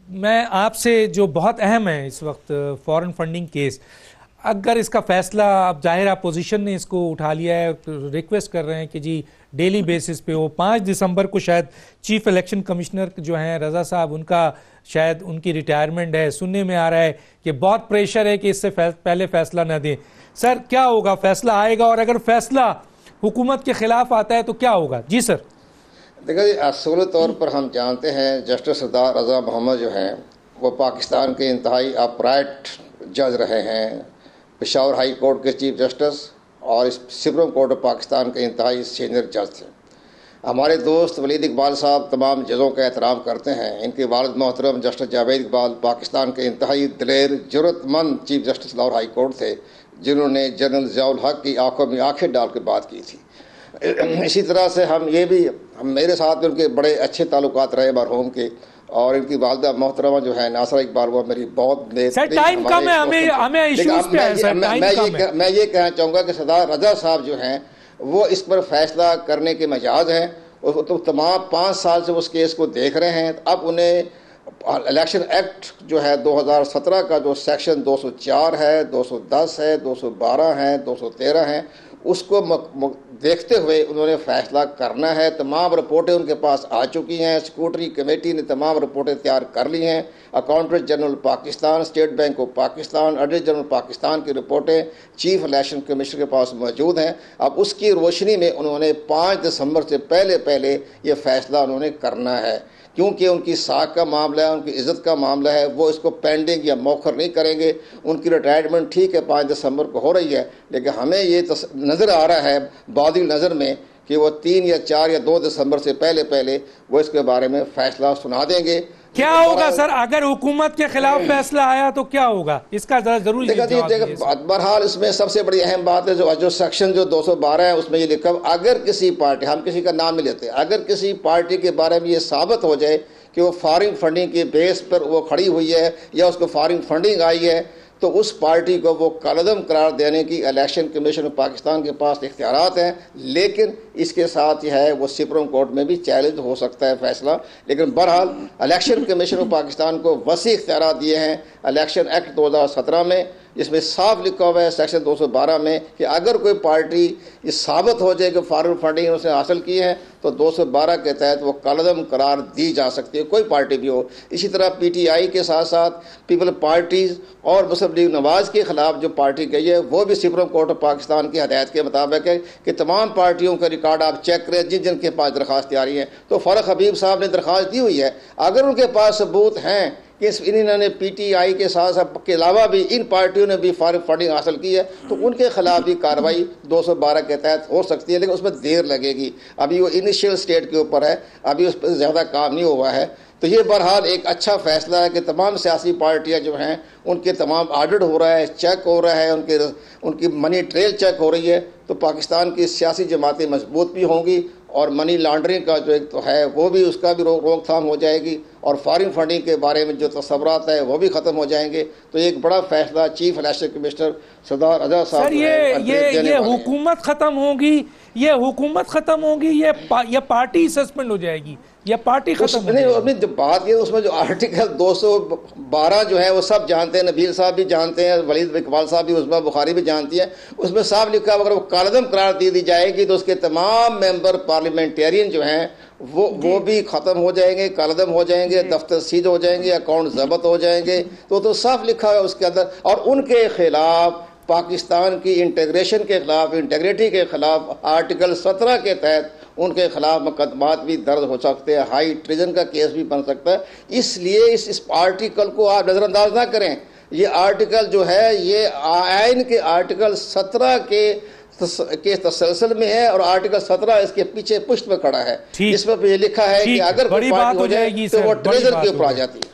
मैं आपसे, जो बहुत अहम है इस वक्त, फॉरेन फंडिंग केस, अगर इसका फैसला, अब जाहिर अपोजिशन ने इसको उठा लिया है, रिक्वेस्ट कर रहे हैं कि जी डेली बेसिस पे वो 5 दिसंबर को शायद चीफ इलेक्शन कमिश्नर जो हैं रजा साहब, उनका शायद उनकी रिटायरमेंट है, सुनने में आ रहा है कि बहुत प्रेशर है कि इससे पहले फैसला न दें। सर क्या होगा, फैसला आएगा और अगर फैसला हुकूमत के खिलाफ आता है तो क्या होगा? जी सर। देखिए, असूली तौर पर हम जानते हैं जस्टिस सरदार रजा मोहम्मद जो हैं वो पाकिस्तान के इंतहाई अपराइट जज रहे हैं, पेशावर हाई कोर्ट के चीफ जस्टिस और सुप्रीम कोर्ट ऑफ पाकिस्तान के इंतहाई सीनियर जज थे। हमारे दोस्त वलीद इकबाल साहब तमाम जजों का एहतराम करते हैं। इनके वालिद मोहतरम जस्टिस जावेद इकबाल पाकिस्तान के इंतहाई दिलेर जरूरतमंद chief justice Lahore high court थे, जिन्होंने जनरल ज़ियाउल हक की आंखों में आंखें डाल के बात की थी। इसी तरह से मेरे साथ भी उनके बड़े अच्छे ताल्लुकात रहे मरहूम के, और इनकी वालिदा मोहतरमा जो है नासरा इकबाल, वो मेरी बहुत मैं ये कहना चाहूँगा कि सरदार रजा साहब जो हैं वो इस पर फैसला करने के मजाज हैं। तो तमाम 5 साल से उस केस को देख रहे हैं। अब उन्हें इलेक्शन एक्ट जो है 2017 का जो सेक्शन 204 है, 210 है, 212 है, 213 है, उसको देखते हुए उन्होंने फैसला करना है। तमाम रिपोर्टें उनके पास आ चुकी हैं, स्क्रूटनी कमेटी ने तमाम रिपोर्टें तैयार कर ली हैं। Accountant general Pakistan, state bank of Pakistan, auditor general Pakistan की रिपोर्टें चीफ इलेक्शन कमिश्नर के पास मौजूद हैं। अब उसकी रोशनी में उन्होंने 5 दिसंबर से पहले ये फैसला उन्होंने करना है, क्योंकि उनकी साख का मामला है, उनकी इज़्ज़त का मामला है। वो इसको पेंडिंग या मौखर नहीं करेंगे। उनकी रिटायरमेंट ठीक है 5 दिसंबर को हो रही है, लेकिन हमें ये नज़र आ रहा है बादी नज़र में कि वो 3 या 4 या 2 दिसंबर से पहले वो इसके बारे में फैसला सुना देंगे। क्या होगा सर अगर हुकूमत के खिलाफ फैसला आया तो क्या होगा, इसका जरूर बहरहाल इसमें सबसे बड़ी अहम बात है जो सेक्शन जो 212 है उसमें ये लिखा, अगर किसी पार्टी, हम किसी का नाम नहीं लेते, अगर किसी पार्टी के बारे में ये साबित हो जाए कि वो फॉरेन फंडिंग के बेस पर वो खड़ी हुई है या उसको फॉरेन फंडिंग आई है, तो उस पार्टी को वो कालदम करार देने की इलेक्शन कमीशन ऑफ पाकिस्तान के पास इख्तियारात हैं। लेकिन इसके साथ यह है वो सुप्रीम कोर्ट में भी चैलेंज हो सकता है फैसला। लेकिन बहरहाल इलेक्शन कमीशन ऑफ पाकिस्तान को वसी इख्तियारात दिए हैं इलेक्शन एक्ट 2017 में, जिसमें साफ लिखा हुआ है सेक्शन 212 में कि अगर कोई पार्टी ये साबित हो जाए कि फॉरेन फंडिंग उसने हासिल की है तो 212 के तहत वो कालदम करार दी जा सकती है, कोई पार्टी भी हो। इसी तरह PTI के साथ साथ पीपल पार्टीज़ और मुस्लिम लीग नवाज़ के ख़िलाफ़ जो पार्टी गई है वो भी सुप्रीम कोर्ट ऑफ पाकिस्तान की हदायत के मुताबिक है कि तमाम पार्टियों का रिकॉर्ड आप चेक करें जिन के पास दरख्वास्त तैयारी है। तो फ़ारूक हबीब साहब ने दरख्वास्त दी हुई है, अगर उनके पास सबूत हैं कि इन्होंने PTI के साथ के अलावा भी इन पार्टियों ने भी फॉरेन फंडिंग हासिल की है तो उनके खिलाफ भी कार्रवाई 212 के तहत हो सकती है, लेकिन उसमें देर लगेगी। अभी वो इनिशियल स्टेट के ऊपर है, अभी उस पर ज़्यादा काम नहीं हुआ है। तो ये बहरहाल एक अच्छा फैसला है कि तमाम सियासी पार्टियां जो हैं उनके तमाम ऑडिट हो रहा है, चेक हो रहा है, उनकी मनी ट्रेल चेक हो रही है। तो पाकिस्तान की सियासी जमातें मजबूत भी होंगी और मनी लॉन्ड्रिंग का जो एक तो है वो भी, उसका भी रोकथाम हो जाएगी और फॉरेन फंडिंग के बारे में जो तस्वुरात है वो भी ख़त्म हो जाएंगे। तो एक बड़ा फैसला chief election commissioner Sardar Raza साहब, ये हुकूमत ख़त्म होगी, ये हुकूमत ख़त्म होगी, ये पार्टी सस्पेंड हो जाएगी, या पार्टी खत्म नहीं। अपनी जो बात ये उसमें जो आर्टिकल 212 जो है वो सब जानते हैं, नबील साहब भी जानते हैं, वलीद इकबाल साहब भी, उस्मा बुखारी भी जानती है। उसमें साफ लिखा अगर वो कालदम करार दी जाएगी तो उसके तमाम मेंबर पार्लियामेंटेरियन जो हैं वो भी ख़त्म हो जाएंगे, कालदम हो जाएंगे, दफ्तर सीज हो जाएंगे, अकाउंट जब्त हो जाएंगे। तो साफ लिखा है उसके अंदर। और उनके खिलाफ पाकिस्तान की इंटीग्रेशन के खिलाफ, इंटीग्रिटी के खिलाफ आर्टिकल 17 के तहत उनके खिलाफ मुकदमात भी दर्ज हो सकते हैं, हाई ट्रेजन का केस भी बन सकता है। इसलिए इस आर्टिकल को आप नज़रअंदाज ना करें। ये आर्टिकल जो है ये आइन के आर्टिकल 17 के तसलसल में है और आर्टिकल 17 इसके पीछे पुष्ट में खड़ा है। इसमें ये लिखा है कि अगर कोई पार्टी हो जाएगी तो वो ट्रेजर के ऊपर आ जाती है।